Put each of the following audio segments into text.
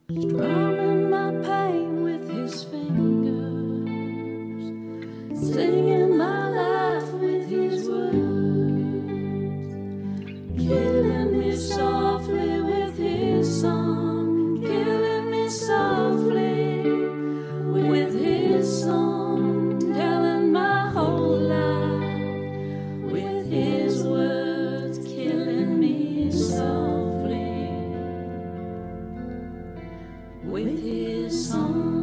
Strumming my pain with his fingers, singing my life with his words, killing me softly with his song, killing me softly with his song, telling my whole life with his words, killing me softly with his song.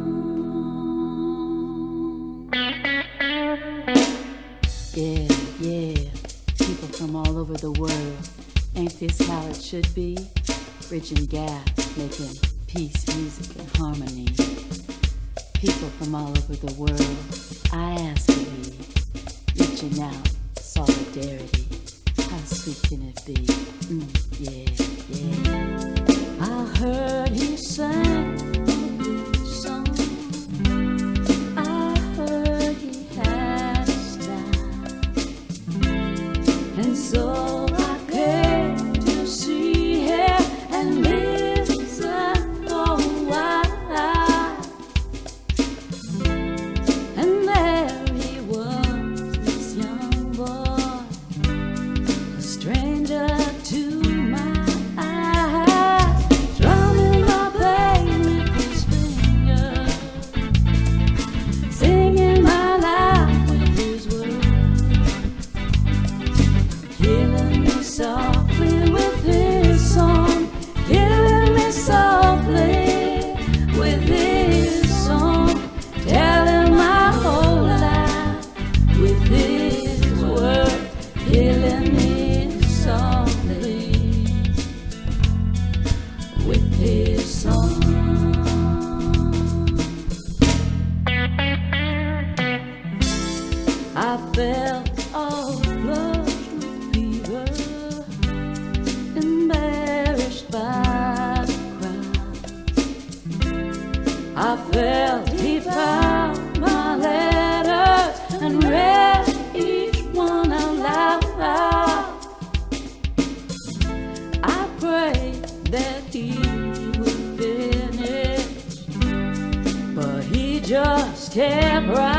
Yeah, yeah, people from all over the world. Ain't this how it should be? Bridging gaps, making peace, music, and harmony. People from all over the world, I ask of you, reaching out, solidarity. How sweet can it be? Yeah, yeah. I heard he sang a song. I heard he had a style, and so I came to see him and listen for a while. And there he was, this young boy, a stranger to my eyes, drumming my pain with his fingers, singing my life with his words, killing me softly with his song, killing me softly with his song, telling my whole life with his word, killing me softly with his song. I felt all flushed with fever, embarrassed by the crowd. I felt he found my letters and read each one out loud. I prayed that he would finish, but he just kept right